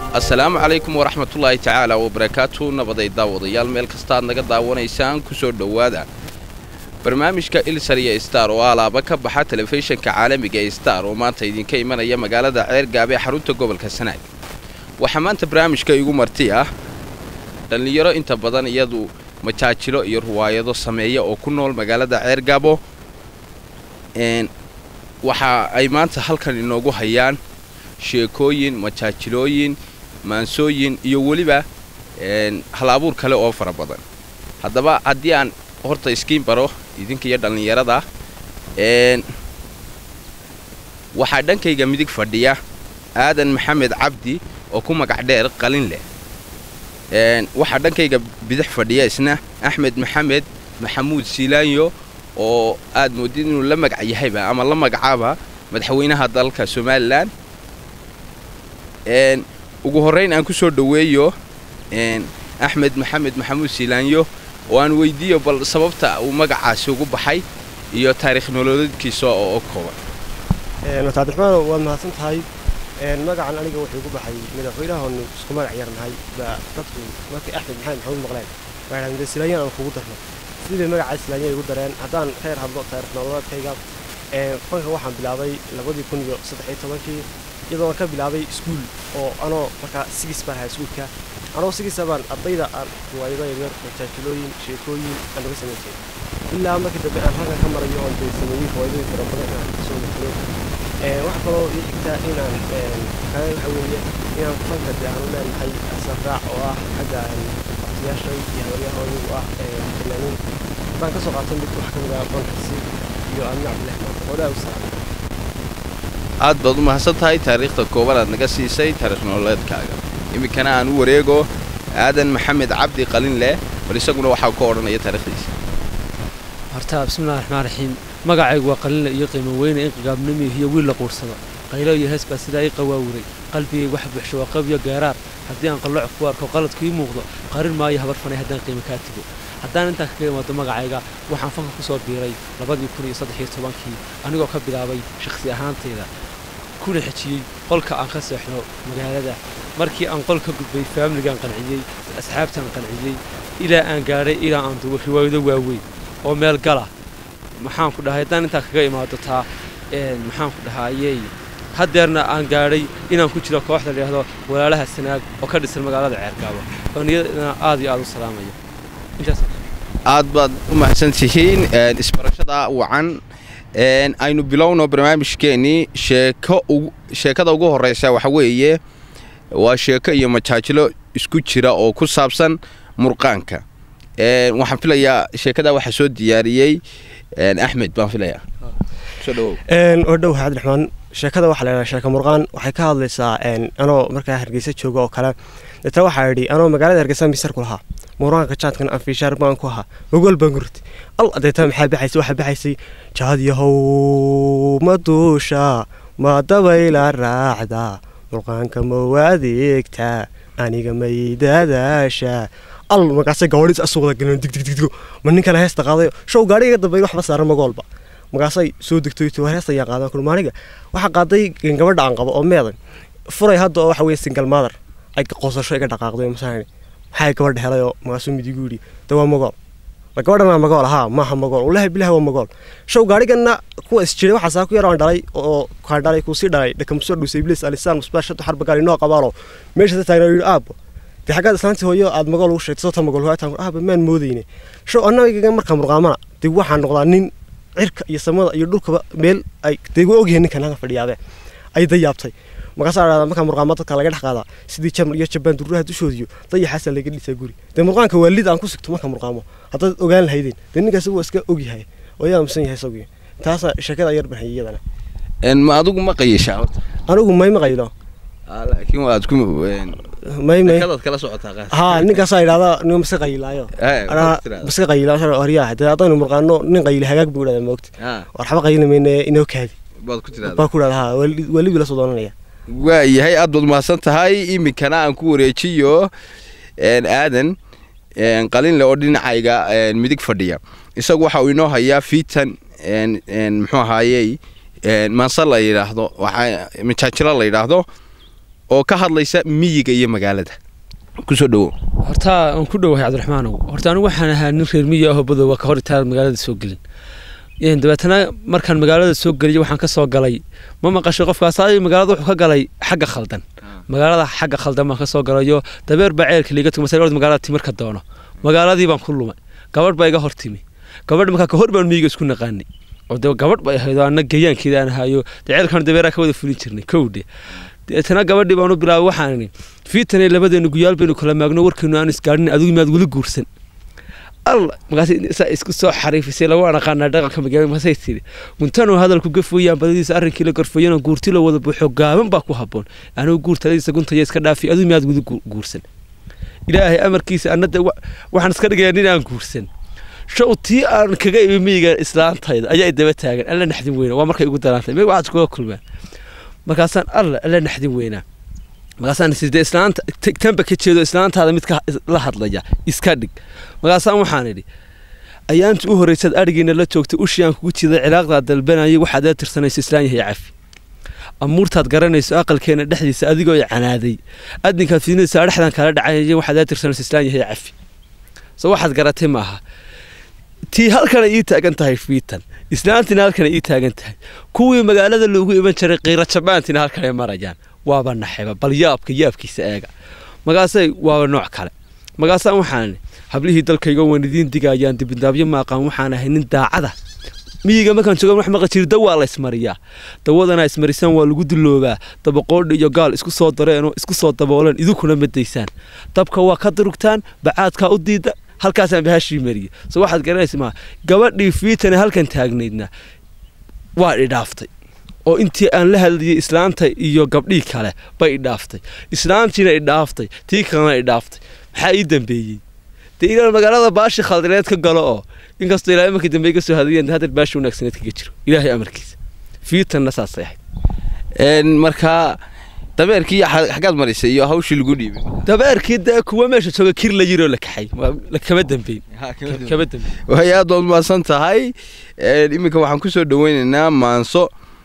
السلام عليكم ورحمة الله تعالى وبركاته. نبضي داوديال ميل كستا naga daawanaysaan ku soo dhawaada barnaamijka Ilsariya Star oo alaaba ka baxa telefishinka caalamiga ee Star oo maanta idinka imanaya magaalada Ceergaabe xarunta gobolka Sanaag. Waxa maanta barnaamijka igu marti ah dhalinyaro inta badan iyadu majaajilo iyo ruwaayado sameeya oo ku nool magaalada Ceergaabo. waxa ay maanta halkan inoogu hayaan sheekooyin, majaajilooyin, maansooyin iyo waliba hal-abuur kale oo fara badan. haddaba haddii aan horta iskiin baro idinka iyo dhalinyarada waxaa dhankayga midig fadhiya aadan maxamed cabdi oo ku magac dheer qalin leh. waxaa dhankayga bidix fadhiya isna axmed maxamed maxamuud siilaanyo oo aad moodid inuu la magac yahayba ama la magacaaba madaxweynaha dalka Soomaaliland. ugu horeyn aan ku soo dhaweeyo axmed maxamed maxamuud siilaanyo oo aan weydiiyo bal sababta uu magacaasi ugu baxay iyo taariikh nololeedkiisa oo kooban. Wataad Raxmaan waa mahadsan tahay. magacan aniga wuxuu ugu baxay madaxweynaha oo isku magac yarnahay dadku markii axmed maxamed maxamuud maqleen waxaan mid siilaanyo aan kugu darno sidii magaca siilaanyo ugu dareen haddaan khayr hadlo taariikh nololeedkayga fanka waxaan bilaabay 2013 iyadoo ka bilaabay iskuul oo anoo marka sigis baa iskuulka anoo sigis baan ardayda aan ruwaayado yar majaajilooyin sheekooyin aan uga sameeyay ilaa markii dambe aan halka ka marayo oo sameeyay ruwaayado fara badan aan soo noqday wax kaloo ii xigta inaan inaan fanka aan u leeyahay asarraac oo ah xagga waqtiyaasha iyo hawlahooda oo ah fanaaniin baan ka soo qaatay mid wax ka mid ah fankaasi iyo aan Cabdiraxmaan oo salaam aad baad u mahadsan tahay taariikhda kooban aad naga siisay taariikh nololeedkaaga. imikana aan u wareego aadan maxamed cabdi qalin leh bal isaguna waxa ku oranaya taariikhdiisa. horta bismillaahir rahmaanir rahiim magacaygu waa qalin leh iyo qiimo weyn in qaabnimo iyo wiil la quursado qaylo iyo hees baa sida ay qawaawuray qalbigayga wax buuxsho waa qabiyo gaaraar haddii aan qalooc ku arko qaladku ii muuqdo qarin maayo habar fanay haddaan qiimo ka tigo haddaan inta kaga imaado magacayga waxaan fanka ku soo biiray 2013 anigoo ka bilaabay shakhsi ahaantayda kuna xijiyay qolka aan ka seexno magaalada markii aan qolka gudbay family-gaan qanciyay asxaabtaan qanciyay ilaa aan gaaray ilaa aan duwo riwaayado waaweyn oo meel gala maxaan ku dhahay haddaan inta kaga imaado taa maxaan ku dhahaayay hadeerna aan gaaray inaan ku jiro kooxda leeyahay walaalaha Sanaag oo ka dhisan magaalada Ceergaabo oo niyadna aad iyo aad u salaamayo. intaas aad baad u mahadsantihiin isbarashada wacan aynu bilowno barnaamijkeeni sheekada ugu horeysa waxa weeye waa sheeko iyo majaajilo isku jira oo ku saabsan murqaanka. waxaan filayaa sheekada waxa soo diyaariyay axmed baan filayaa soo dhaw oo dhow Cabdiraxmaan sheekada waxa la yiraahdaa sheeko murqaan waxay ka hadlaysaa anoo markaa Hargeysa joogo oo kale dadka waxa yiri anoo magaalada Hargeysa misar ku lahaa murqaanka jaadkan aan fiishaar baan ku ahaa ogol baan gurtay adeeta maxay baxaysay waxa baxaysay jaad yahow maduusha ma dabayla raacda murqaanka ma wadeegta aniga maydadaasha markaas gawadhiis asuuqda galin dig ma ninka la heesta qaaday show gaariga dambe waxba saaran magaalba markaasay soo degtay heesta yaa qaadan kul maaniga waxa qaaday gabadha aan qabo oo meedan furay hadda waxa weey single mother ay qoosasho iga dhaqaaqday masaani waxay gabadha helay oo magaasoo midigu yiri dawa magaal la gabadhana magaal maaha magaal wallahi billahi waa magaal show gaarigana kuwa isjiray waxa saa ku yaraan dhalay oo ka dhalay ku sii dhalay dhakam soo dhusay iblis alisaan musbaashada harba gaari noo qabaalo meesha taagna aabo de xagga islaantii hooyo aad magaal u sheegtay soo magaal hooyatan baan moodayne show anaga marka murqaamana dib waxaan noqdaa nin cirka iyo samada iyo dhulkaba meel ay deego ogyahay ninkan laga fadhiyaade ay dayaabtay marka murqaamada dadka laga dhaxqaada sidii Jamal iyo Jabaan duruuraha dushoodiyo dayaxaas laga dhisay guri de murqaanka waalid aan ku sigto marka murqaamo hadda ogaan lahaydeen de ninkaas uu iska ogyahay oo yaa amsan yahay sawir taas sheekada yar baxiyadana ma adigu ma qayishaa anigu ma qaylo laakiin waa adku may kala socotaa qaas ninkaas ay raada nin ma qayilaayo ana ma qayilaayo ariyaa hadda adaynu murqaano nin qayl hagaag buu dhaday moogta warxaba qaylimeena inoo kaadi baad ku tiraada baa ku dhadaa wali la soo doonanaya waa yahay aad baad mahadsan tahay imikana aan ku wareejiyo aadan qalin leh oo dhinacayga midig fadhiya isagu waxa uu inoo hayaa fiitan muxuu ahaayay mansal la yiraahdo waxa majaajilo la yiraahdo oo ka hadlaysa miyiga iyo magaalada kusoo dhawo horta aan ku dhawahay Cabdiraxmaanow horta anigu waxaan ahaa nin reer miyi ah badow ka hor intaan magaalada soo galin dabeetana markaan magaalada soo galiyay waxaan ka soo galay ma maqashay qofkaas ay magaalada wuxuu ka galay xagga khaldan magaalada xagga khaldan ma ka soo galayo dabeer baceelka liiga tuma sayr magaalada timirka doono magaaladii baan ku lumay gabadh baa iga hortimi gabadh marka ka hor baan miyiga isku naqaanay oo gabadh baa ahayd aan geeyaankeeda aan hayo daceelkan dabeera ka wada fulin jirnay kowde deetana gabadhii baan u bilaabay waxaan fiitan labadeena guyaal baynu kala maagno warkeenu aan isgaarin adigu maad wali guursan الله مقاسي اسكو سو حريفسي لو انا قانا dhaqanka magaalada ma saytiri muntano hadalku gafooyaan badadiisa arrinkii la garfayeen guurti la wada buuxo gaaban baa ku haboon anigu guurtadaysa guntaya iska dhaafi adu miyaad gudu guursan ilaahay amarkiisa anada waxaan iska dhigay inaan guursan shawtii aan kaga imiga islaantayda ayaa daba taagan alla naxdin weyn waa markay ugu daraantay ma waxaad ku kulmaan markaasan alla naxdin weynaa markaasaan sidee islaanta tanba ka jeedo islaantaada mid ka la hadlaya iska dhig markaasaan waxaan idhi ayaantu u horeysad arigiina la joogtay ushiyaan kugu jiiday cilaaqda dalbanayay waxaad tirsanayso islaan yahay cafi amuurtaad garanayso aqalkeena dhexdiisa adigoo canaaday adinka fiinaysa dhaxdan kala dhacayay waxaad tirsanayso islaan yahay cafi soo waxaad garatay maaha tii halkan ay taagan tahay fiitan islaantina halkan ay taagan tahay kuwii magaalada loogu iman jiray qeyra jabaantina halkan ay marayaan waaba naxayba bal yaabkiisa eega magaasay waa nooc kale magaasaan waxaan hablihii dalkayga wanidiin digayaan dibindaabyo ma aqaan waxaan ahay nin daacada miyiga markaan joogo wax ma qajir dawa la ismariyaa dawadana ismarisan waa lagu diloobaa dabaqoodh iyo gaal isku soo dareeno isku soo daboolan idukuna madeysaan dabka waa ka durugtaan bacaadka u diida halkaas aan bahashii mariyo soo waxaad garanaysaa gabadhii fiitan halkan taagneedna waa dhaaftay oo intii aan la hadlayay islaanta iyo gabdhii kale bay dhaaftay islaantiina ay dhaaftay tii kalena ay dhaaftay maxaa ii dambeeyay ilaa magaalada baashi khaldaneed ka galo oo inkastoo ilaa imanka dambe ka soo hadiyeen hadal baashi wanaagsaneed kaga jiro ilaahay amarkiisa fiitanna saasay ahayd marka dabeerkii xagaad marisay iyo hawshii lagu dhiibay dabeerkii kuwa meesha jooga kir la yiro la kaxay la kama dambeyn way aad u maasan tahay iminka waxaan ku soo dhaweynaynaa maanso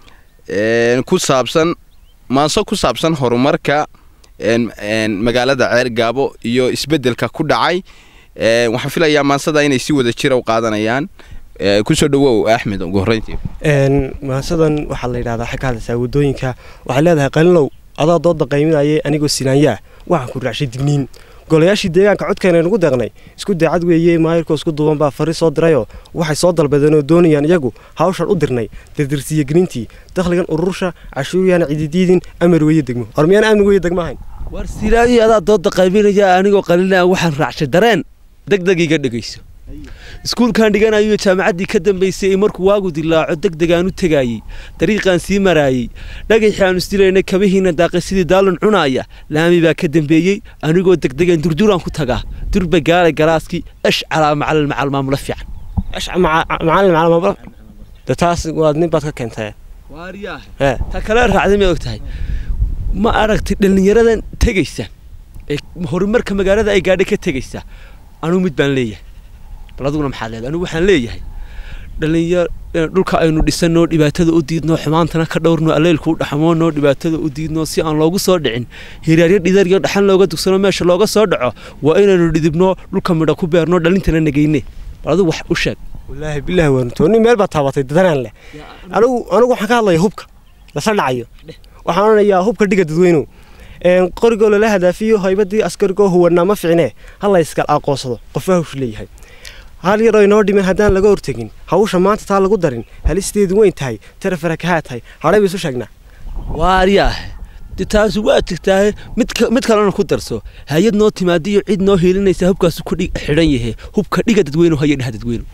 ku saabsan horumarka magaalada Ceergaabo iyo isbedelka ku dhacay waxaan filayaa maansada inay si wada jira u qaadanayaan ku soo dhawow Axmed ugu horeyntii maansadan waxa la yiraahdaa xakaada wadooyinka waxa leedahay qalinow adaa dooda qayminayay anigoo sinaanya waxa ku raacshay digniin golayaashii deegaanka codkeena nagu deeqnay isku daacad weeyay maayirko isku duuban baa fariis soo dirayo waxay soo dalbadeen oo doonayaan iyagu hawshan u dirnay dirdirsiye grintii dakhligan urursha cashuuriyaan ciididiidin amar weeye degmo hormiyaan amni weeye degmo ahayn war siraadi adaa dooda qayminaya anigoo qalina waxaan raacshay dareen degdegiga dhageyso iskuulkan dhiganayo jaamacadii ka dambeysay markuu waagu dilaaco degdegaan u tagayay dariiqan sii maraayay dhagaxaan istileynay kabihiina daaqay sidii daalun cunaaya laami baa ka dambeeyay anigoo degdegan durduran ku tagaa durba gaalay galaaski ash ala macal maamula fiican ash macal maamula taas waad nin baad ka keentay waariyaah ta kala raacday ma ogtahay ma aragtay dhalinyaradan tagaysa horumarka magaalada ay gaadhay ka tagaysa anu mid baan leeyahay baladuna maxaa leedahay anigu waxaan leeyahay dhalinyar dhulka aynu dhisano dhibaatada u diidno xumaantana ka dhowrno aleelku dhaxmoonno dhibaatada u diidno si aan loogu soo dhicin hiraaryo dhidar iyo dhaxan looga dugsano meesha looga soo dhaco waa inaynu dhidibno dhulka midha ku beerno dhalintana nageyne baladu wax u sheeg wallaahi billahi waan tooni meel ba taabatay dadanaan leh anigu waxaan ka hadlayaa hubka la saldhacayo waxaan oranayaa hubka dhiga dadweynuhu qorigo la hadaafiyo haybadii askarigo huwana ma fiicne hal iska aqoonsado qof hawsh leeyahay hal yar oo inoo dhiman hadaan laga hortagin hawsha maanta taa lagu darin halisteedu weyn tahay tarafara ka haatay haray bisu sheegna waariyaah taas waa tigtahay mid kalena ku darso hay'ad noo timaadiyo cid noo heelinaysa hubkaas ku xidhan yahay hubka dhiga dadweynuhu hay'ad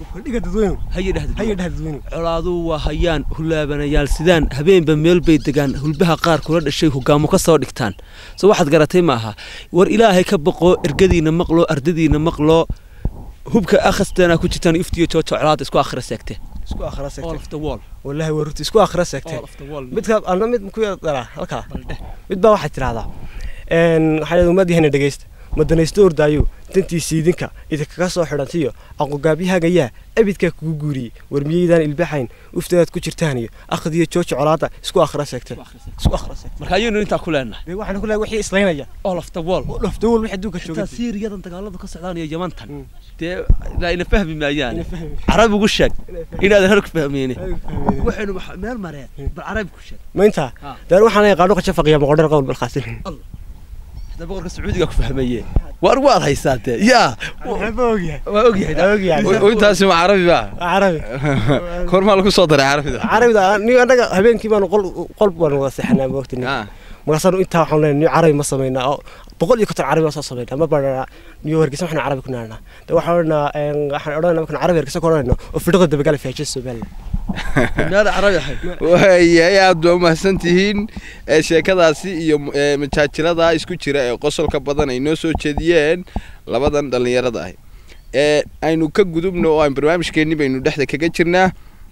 dadweynuhu colaadu waa hayaan hulaabanayaal sidaan habeenba meel bay degaan hulbaha qaar kula dhashay hogaamo ka soo dhigtaan soo waxaad garatay maaha war ilaahay ka baqo ergadiina maqlo ardadiina maqlo hubka akhastana ku jirtaan iftiyo joojo colaad isku akhra seegtay all of the wall wallahi warti isku akhra seegtay midka ana mid ku yara halka mid baa waxa tiraahdaa waxay umad yahay dhageysta madanaysto ordaayo dantii siidinka idinkaga soo xidhantiyo aqogaabyahaagayaa abidkaa kugu guuriyey warmiyeydaan ilbaxayn ufteedaad ku jirtaan iyo akhdiyo jooji colaada isku akhra seegteen marka ayaynu intaa ku leenahay waxaan ku leeyahay wixii islaynaya all of the wall wixii adduunka jooga siiriyadan dagaaladu ka socdaan iyo yamantan dee la ina fahmi maayaan carabi ugu sheeg inaad hal ku fahmeen waxaynu meel mareen bal carabi ku sheeg ma inta daan waxaan ay qaadho ka shafaqiya maqdar qowl bal khaasin boqorka sacuudiga ku fahmayeen war waad haysaatee yaa waa ogyahay intaasi ma carabi ba carabi korma lagu soo daray carabida ni anaga habeenkii baan qol baan wada saxnaa waqtiga markaasaan intaa waxaan leenahay carabi ma sameynaa boqol iyo konton carabi soo sameynaa ma baranaa niyo hargeysa waxaan carabi ku naanaa waxaan odhanaynaa markaan carabi hargeysa ku odhanayno oo fidhada dabagaal fiican Soomaaliya meel carabi ahay way aad u mahadsantihiin sheekadaasi iyo majaajilada isku jira ee qosolka badan ay noo soo jeediyeen labadan dhalinyarada ah aynu ka gudubno oo aan barnaamijkeennii baynu dhexda kaga jirnaa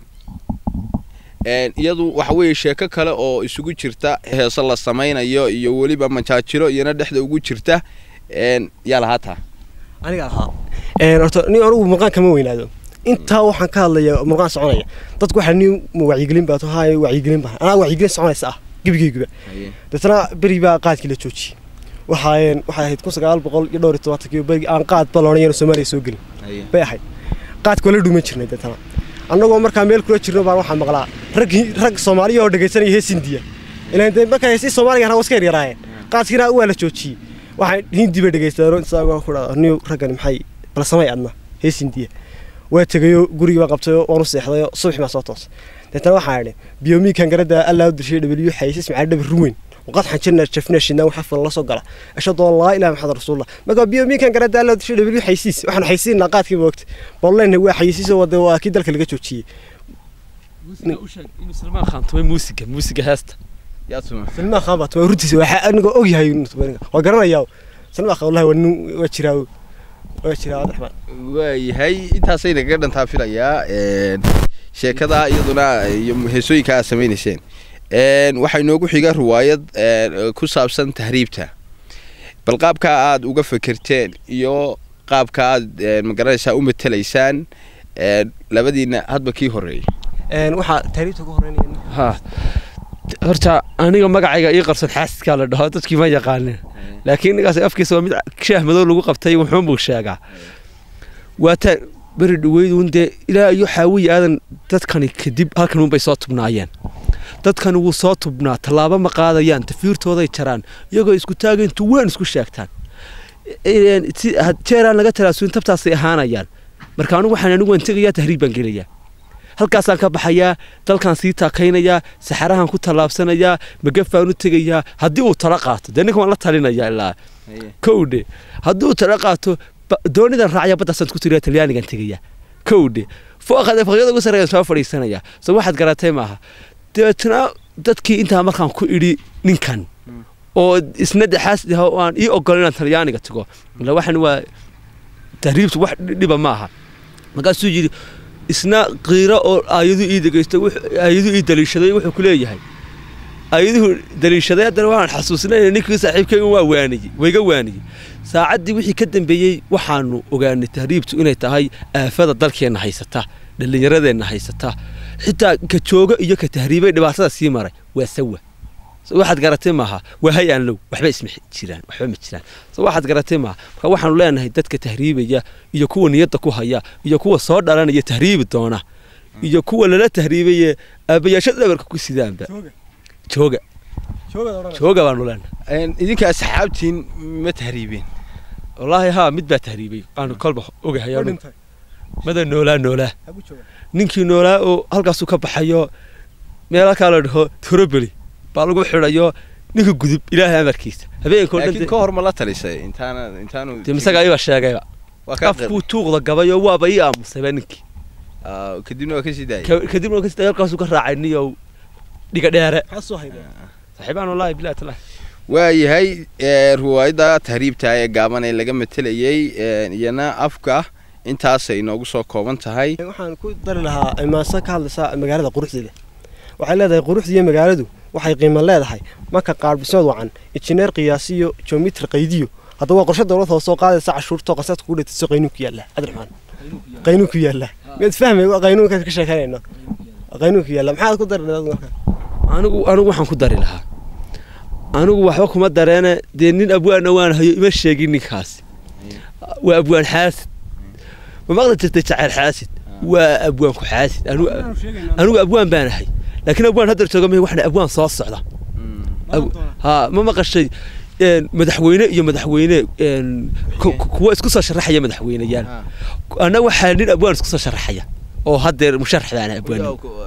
iyadu waxa weeye sheeko kale oo isugu jirta heeso la samaynayo iyo weliba majaajilo iyana dhexda ugu jirta yaa lahaata aniga lahaa horta ni anigu maqaan kama weynaado intaa waxaan ka hadlayaa murqaan soconaya dadku waxa ni wacyigelin baa tahay wacyigelin baa ana wacyigelin soconaysa gibigeyga dadna bari baa qaadkii la joojiyay waxay ahayd 1972 bari aan qaad baloonayeen Soomaaliya soo galin bay ahayd qaadku la dhuuman jirnay dadna annagoo markaa meel kula jirno baan waxaan maqlaa rag Soomaaliya oo dhageysanaya heesindiya ilaa inta markaa heesi Soomaaliga waska yaraayeen qaadkina waa la joojiyay waxay hindi ba dhageystaan isagoo ku dhaaniyo raggan maxay bal samay adna heesindiya waa tagayo guriga qabtay oo u seexday subax ma soo toos dadna waxa ay biyoomi kan garada Allah u dirshay W xayis macad dhab ruweyn وقد حنجنا شفنا شينا وحفل الله صقله أشهد الله إله محمد رسول الله ما قال بيومي كان قرأت الله تشيل بلي حيسيس وإحنا حيسين نقاط كم وقت والله إنه هو حيسيس وده أكيد لك اللي جت شيء سلمان خان توي موسيقى هست يا سلمان خان بتوي ردي سوى أنا أوجي هاي وقرنا ياو سلمان خان والله ونو وشراو عبد الرحمن وهي أنت سيدنا قدرنا تعرفين يا شيء كذا يدنا يمهسوي كاسمين شين waxay noogu xiga riwaayad ku saabsan tahriibta bal qaabka aad uga fikirteen iyo qaabka aad magaranaysaa u matalaysaan labadiina hadba kii horeeyay waxa tahriibta ugu horeynayeen ha horta aniga magacayga ii qarsan xaaska la dhaho dadkii ma yaqaanin laakiin nigaas afkiisa waa mid shaah madow lagu qabtay wuxuu buu sheegaa waata bari dhaweydun de ilaa iyo xaawiye aadan dadkani kadib halkan un bay soo tubnaayeen dadkan wuu soo tubnaa talaabo ma qaadayaan tafiirtooday jaraan iyagoo isku taageen tuwaan isku sheegtaan jeeraan laga talaasuin tabtaasay ahaanayaan marka anigu waxaan anigu waan tegayaa tahriib baan gelayaa halkaasaan ka baxayaa dalkan sii taakaynayaa saxarahan ku tallaabsanayaa magafaan u tegayaa haddii uu tala qaato dee ninka waan la talinayaa ilaa kowdhe haddii uu tala qaato doonidan raacaya baddaasaan ku tiriyaa talyaanigan tegayaa kowdhe fooqada faqyada ugu sarreeyaan soo fadhiisanayaa soo waxaad garatay maaha deetna dadkii intaa markaan ku idhi ninkan oo isna dhaxaas aan ii ogol inaan talyaaniga tago la waxan waa tahriibtu wax dhiba maaha markaasuu yiri isna qiiro oo aayadu ii dhageystay aayadu ii daliishaday wuxuu ku leeyahay aayadu daliishaday hadana waan xasuusnay ninkii saaxiibkay waa waaniyay wayga waaniyay saacadii wixii ka dambeeyay waxaanu ogaanay tahriibtu inay tahay aafada dalkeena haysata dhalinyaradeenna haysata xitaa ka jooga iyo ka tahriibay dhibaatada sii maray waa sawa waxaad garatay maaha waa hay'an low waxba isma jiraan waxba ma jiraan soo waxaad garatay maaha marka waxaanu leenahay dadka tahriibaya iyo kuwa niyadda ku haya iyo kuwa soo dhalanaya tahriibi doona iyo kuwa lala tahriibay aabayaashada dhabarka ku sidaanba jooga baanu leenahay idinka asxaabtiin ma tahriibeen wallaahi haa mid baa tahriibay aan kolba ogahay mada noolaa ninkii noolaa oo halkaas ka baxayo meel kale la dhaho Turobeli baa lagu xirayo ninka gudub ilaahay amarkiisa habeenkoo dhan ka hor ma la talisay intaanu timsaga ayuu sheegayba afku tuuqda gabayo waaba ii aamusay ninkii kadibna waa ka sidaay halkaas ka raacay niyo dhiga dheere saaxiibaan wallahi bilaa talaa waayahay riwaayada tahriibta ee gaaban ee laga matalayay iyana afka intaasay noogu soo kooban tahay waxaan ku dari lahaa imaansa ka hadlaysa magaalada quruxdeeda waxay leedahay quruxdiisa magaaladu waxay qiimo leedahay marka qaar bisad wacan injineer qiyaasiyo geometri qaydiyo هذا هو قرشة دولة هو سوق هذا ساعة شهور توقع سات كودة السوق قينوك يلا عبد الرحمن قينوك يلا ما تفهم قينوك كيش كانينا قينوك يلا محل قدر أنا waxaan ku dari lahaa anigu waxba kuma dareena deenin abwaan waan hayo ima sheegin ninkaas waa abwaan xaasid ma maqla jirtay jacayl xaasid waa abwaan ku xaasid anigu abwaan baan ahay laakiin abwaan hadda jooga ma waxna abwaan soo socda ha ma maqashay madaxweyne iyo madaxweyne kuwa isku soo sharaxaya madaxweyneyaal ana waxa nin abwaan isku soo sharaxaya oo hadda musharaxdaan abwaan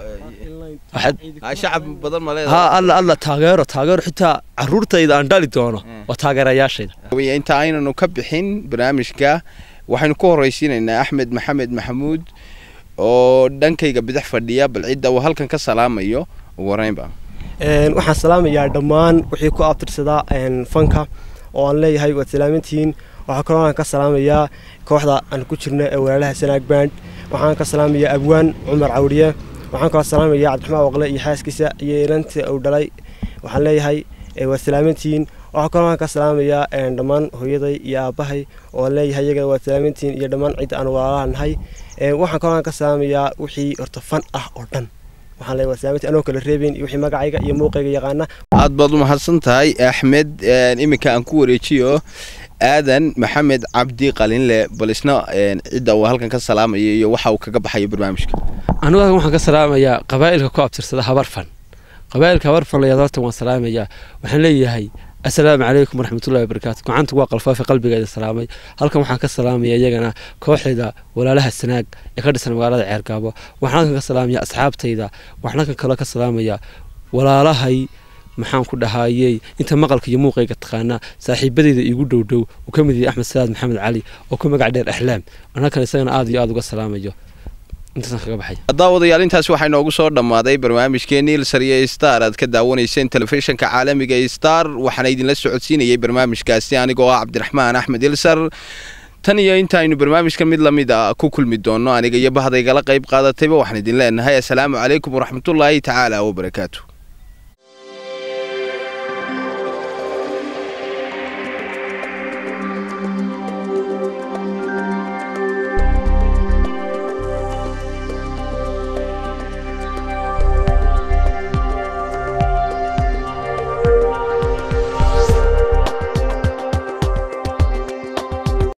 shacab badan ma leedahay ها الله تاجر حتى عرورته إذا أندالي دونه وتاجر ياشيد inta aynanu ka bixin barnaamijka waxaynu ku horeysiinaynaa Axmed Maxamed Maxamuud oo dhankayga bidix fadhiya bal cid uu halkan ka salaamayo ugu horeynba waxaan salaamayaa dhammaan wixii ku abtirsada fanka oo aan leeyahay waa salaamintiin waxa kale oo ka salaamayaa kooxda aan ku jirno ee walaalaha Sanaag Band waxaan ka salaamayaa abwaan Umar Cawriye waxaan kala salaamayaa Cabdiraxmaan Waqle iyo xaaskiisa iyo inantii uu dhalay waxaan leeyahay waa salaamintiin waxa kale oo ka salaamayaa dhammaan hooyaday iyo aabahay oo leeyahay iyaga waa salaamintiin iyo dhammaan cid aan walaalahay waxaan kale oo ka salaamayaa wixii horta fan ah oo dhan waxaan leeyahay waa salaamintii anoo kala reebin iyo wixii magacayga iyo muuqayga yaqaana aad baad u mahadsan tahay Axmed iminka aan ku wareejiyo aadan maxamed cabdi qalinle balisna cida uu halkan ka salaamayo iyo waxa uu kaga baxay barnaamijka anigu waxaan ka salaamayaa qabaa'ilka ku abtirsada habarfan qabaa'ilka habarfan la yadaarta waan salaamayaa waxaan leeyahay assalaamu calaykum waraxmatullaahi wabarakaatuh gacanta waa qalfaafi qalbigayda salaamay halkan waxaan ka salaamayaa iyagana kooxda walaalaha Sanaag ee ka dhisan magaalada Ceergaabo waxaan ka salaamayaa asxaabtayda waxaan kale ka salaamayaa walaalahay maxaan ku dhahaayay inta maqalka iyo muuqayga taqaana saaxiibadeyda igu dhowdhow oo kamid yahay Axmed Salaad Maxamed Cali oo ku magac dheer Axlaam ana kale isagana aad iyo aad uga salaamayo intaas kaga baxay daawadayaal intaas waxay noogu soo dhamaaday barnaamijkeeni Ilsariya Star aad ka daawanayseen telefishinka caalamiga ee Star waxaan idin la socodsiinayay barnaamijkaasi anigoo ah Cabdiraxmaan Axmed Ilsar tan iyo intaaynu barnaamijka mid la mid ah ku kulmi doono aniga iyo bahdayga la qayb qaadatayba waxaan idin leenahay assalaamu calaykum waraxmatullaahi tacaala wa barakaatuh